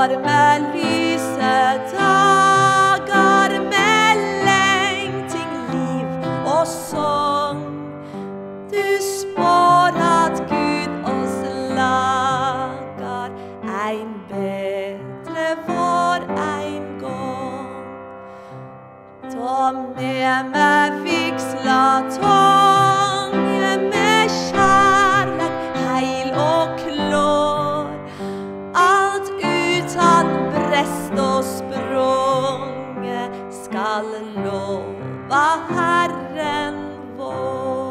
varme, lyse dager med lengting, liv og sång. Du spår at Gud oss lager ein bedre vår ein gång. Ta med meg vigsla tonge med kjærleik heil og klår, alt utan brest og sprunge skal lova Herren vår.